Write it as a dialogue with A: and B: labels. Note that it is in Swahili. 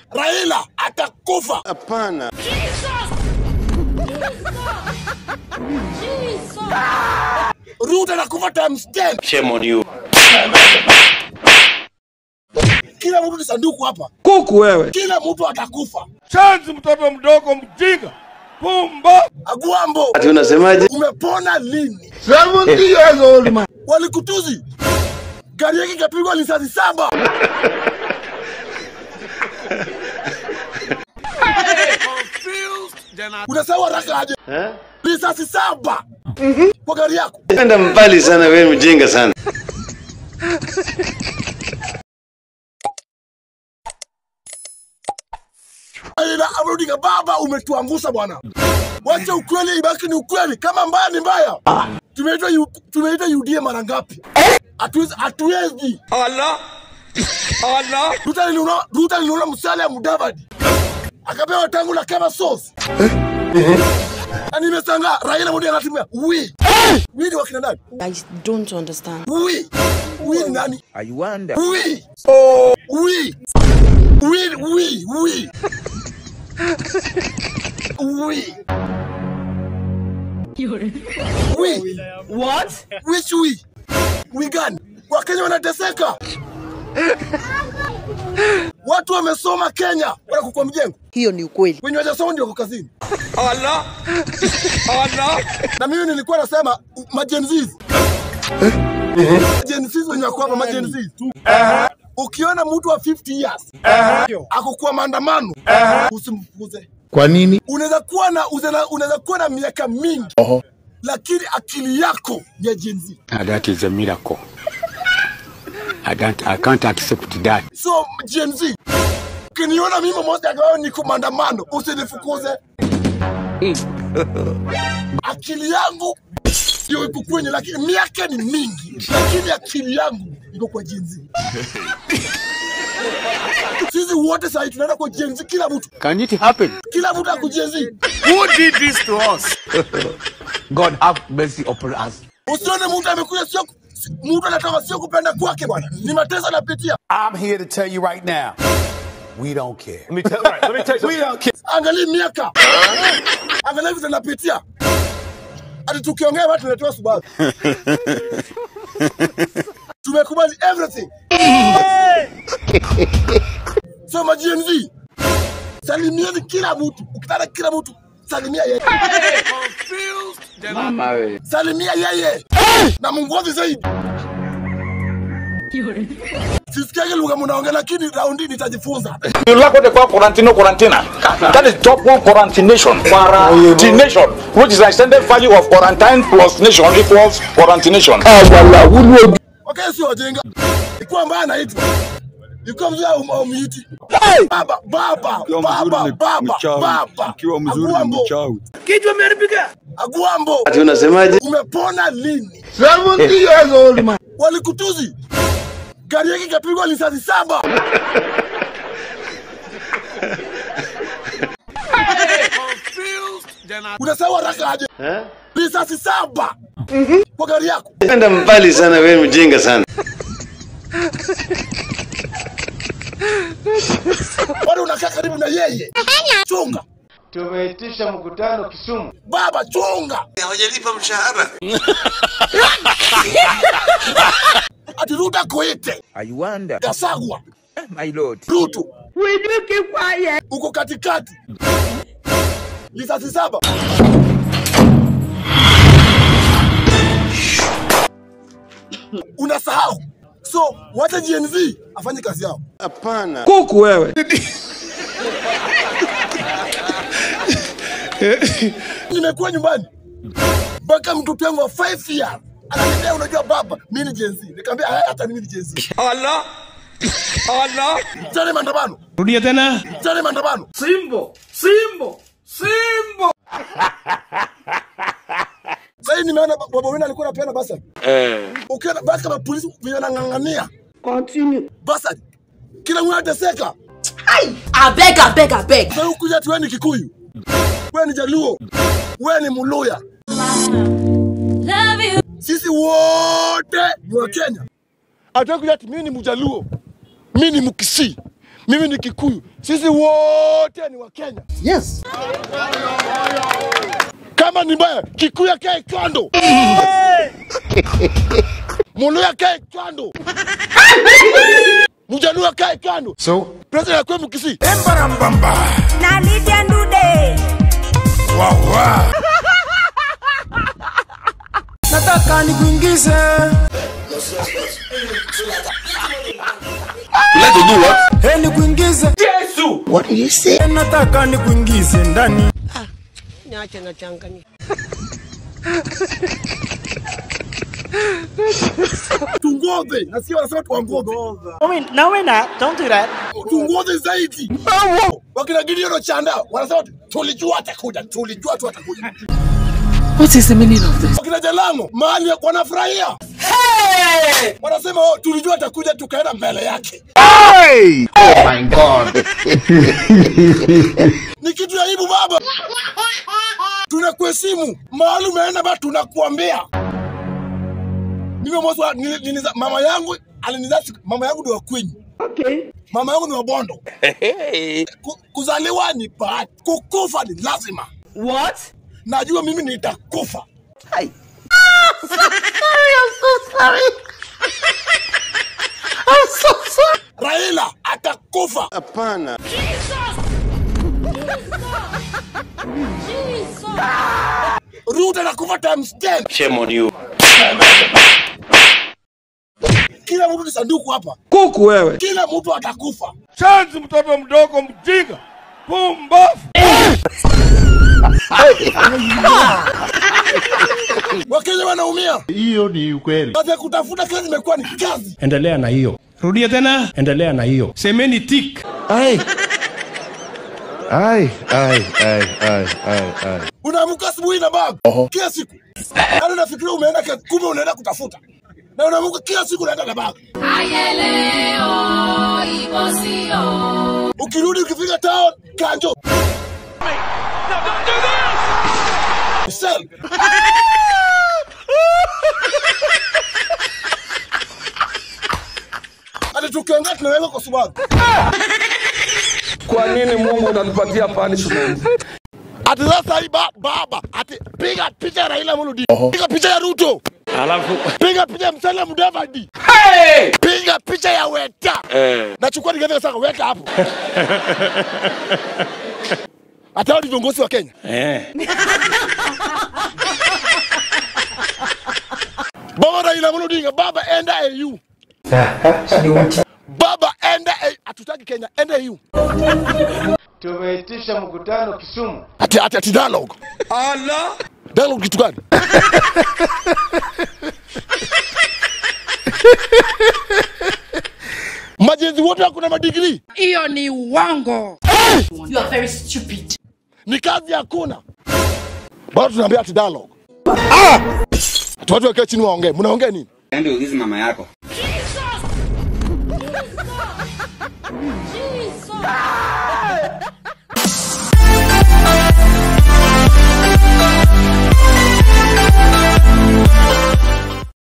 A: Raila atakufa.
B: Hapana.
A: Ruto anakufa times 10.
B: Shame on you.
A: Kila mtu ni sanduku hapa.
C: Kuku wewe.
A: Kila mtu atakufa.
C: Chanzi mtoto mdogo mjinga. Pumba.
A: Agwambo.
B: Ati unasemaje?
A: Umepona lini?
C: 70 years old man.
A: Walikutuzi. Gari yake kapigwa risasi 7. Unasema haraka aje? Risasi 7. Kwa gari yako.
B: Enda mbali sana wewe mjinga sana.
A: Ila Odinga baba umetuangusha bwana. Wacha ukweli ibaki ni ukweli, kama mbaya ni mbaya. Tumeita UDA mara ngapi? Hatuwezi.
C: Allah.
A: Ruta niliona Musalia Mudavadi. Akapewa tangu la kama sauce. Na nimesanga Raila Odinga anatumia we ni wakina nani?
D: I don't understand.
A: We ni nani?
C: I wonder.
A: We.
D: What?
A: Which we? We gani? Wakenya wanateseka. Watu wamesoma Kenya wanakuwa mjengo.
D: Hiyo ni ukweli.
A: Wenye wajasoma ndio kazini.
C: Allah.
A: Na mimi nilikuwa nasema majenzis. Majenzis wenye wako majenzis. Ukiona mtu wa 50 years akokuwa maandamano usimfukuze.
C: Kwa nini?
A: Unaweza kuwa na miaka mingi. Lakini akili yako ya Gen Z.
E: That is a miracle. I can't accept that.
A: So Gen Z, ukiniona mimi mmoja ambao niko maandamano usinifukuze. Akili yangu ndio iko kwenye, lakini miaka ni mingi, lakini akili yangu iko kwa Gen Z. Sisi wote sasa tunaenda kwa Gen Z, kila mtu.
E: Can it happen?
A: Kila mtu ako Gen Z.
E: Who did this to us? God have mercy upon us.
A: Usione mtu amekuja sio mtu anataka sio kupenda kwake bwana. Ni mateso anapitia.
F: I'm here to tell you right now. We don't care. Let me tell you. We don't care.
A: Angalia miaka. Angalia vitu anapitia. Hadi tukiongea watu tunatoa sababu. Tumekubali everything. So ma Gen Z, salimieni kila mtu. Ukitaka kila mtu salimia yeye.
E: Mama we.
A: Salimia yeye. Na mungozi zaidi. Sisikiage lugha mnaongea, lakini raundi nitajifunza.
G: You like what they call quarantina. That is top one quarantination. Quarantination, which is the extended value of quarantine plus nation equals quarantination.
A: Okay, sio jenga. Ikuwa mbaya anaitwa. Ikuwa mzee umiti. Baba.
C: Kiwa mzuri ni mchawi.
A: Kichwa imeharibika. Agwambo.
B: Ati unasemaje?
A: Umepona lini?
C: 70 years old man.
A: Walikutuzi. Gari yake kapigwa risasi 7. Unasema haraka aje? Risasi 7. Kwa gari yako.
B: Enda mbali sana wewe mjinga sana.
A: Bado unakaa karibu na yeye. Chunga.
B: Tumeitisha mkutano Kisumu.
A: Baba chunga.
B: Hawajalipa mshahara.
A: Ati Ruto koete.
C: I wonder.
A: Gasagwa.
C: My lord.
A: Ruto.
D: Will you keep quiet?
A: Uko katikati. Risasi 7. Unasahau. So, wacha Gen Z afanye kazi yao.
B: Hapana.
C: Kuku wewe.
A: Nimekuwa nyumbani. Baka mtoto wangu wa 5 years. Ananiambia unajua baba, mimi ni Gen Z. Nikamwambia hata mimi ni Gen Z.
C: Allah.
A: Tena maandamano.
C: Rudia tena.
A: Tena maandamano.
C: Simbo.
A: Sasa nimeona baba wenu alikuwa anapeana basa. Ukiona basi kama polisi wanang'ang'ania.
D: Continue.
A: Basa. Kila mtu anateseka.
D: I beg.
A: Sasa ukuja tu wewe ni Kikuyu. Wewe ni Jaluo. Wewe ni Muluya. Sisi wote ni wa Kenya. Atakuja ati mimi ni Mjaluo. Mimi ni Mkisii. Mimi ni Kikuyu. Sisi wote ni wa Kenya.
D: Yes.
A: Kama ni mbaya, Kikuyu akae kando. Muluya akae kando. Mjaluo akae kando.
E: So,
A: President akwe Mkisii.
E: Embarambamba.
D: Na Lydia Ndude.
E: Wawa. Nataka nikuingize.
G: Let's do what?
E: Hey, nikuingize.
G: Jesus!
D: What did you say?
E: Nataka nikuingize ndani.
D: Niache na changanya.
A: Tungoze. Nasikia wanasema tuangoze.
D: No, we're not. Don't do that.
A: Tungoze zaidi. Wakina Gideon Chanda wanasema tulijua atakuja. Tulijua tu atakuja.
D: What is the meaning of this?
A: Wakina Jalango mahali wanafurahia. Hey! Wanasema tulijua atakuja tukaenda mbele yake.
E: Hey! Oh my God.
A: Ni kitu ya aibu baba. Tunakuheshimu. Mahali umeenda baba tunakuambia. Mimi mwanzo mama yangu alinizaa, mama yangu ni wa Kwenyu.
D: Okay.
A: Mama yangu ni wa Bondo. Kuzaliwa ni bahati, kukufa ni lazima.
D: What?
A: Najua mimi nitakufa.
D: Hi. I'm so sorry. I'm so sorry.
A: Raila atakufa.
B: Hapana.
A: Ruto atakufa times 10.
B: Shame on you.
A: Kila mtu ni sanduku hapa.
C: Kuku wewe.
A: Kila mtu atakufa.
C: Chanzi mtoto mdogo mjinga. Pumbafu.
A: Wakenya wanaumia.
H: Hiyo ni ukweli.
A: Kazi ya kutafuta kazi imekuwa ni kazi.
H: Endelea na hiyo. Rudia tena. Endelea na hiyo. Semeni tik.
E: Ai.
A: Unaamka asubuhi na bag. Kila siku. Hata unafikiria umeenda kazi, kumbe unaenda kutafuta. Na unaamka kila siku unaenda na bag. Ukirudi ukifika town, kanjo. Sell. Hata tukiongea tunaweka kwa sababu.
C: Kwa nini Mungu unanipatia punishment?
A: Ati sasa hii baba, ati piga picha ya Raila Amolo Odinga. Piga picha ya Ruto.
C: Alafu
A: Piga picha ya Musalia Mudavadi.
C: hey!
A: Piga picha ya Weta. Nachukua ningeweza sasa weka hapo. Hata ni viongozi wa Kenya. Baba Raila Amolo Odinga, baba enda AU. Baba enda AU. Hatutaki Kenya, enda AU.
B: Tumeitisha mkutano Kisumu.
A: Ati dialogue.
C: Allah.
A: Dialogue kitu gani? Majenzi wote wako na madigrii.
D: Hiyo ni uongo. You are very stupid.
A: Ni kazi hakuna. Bado tunaambia ati dialogue. Watu wakae chini waongee. Mnaongea nini?
I: Ndio ulizi mama yako.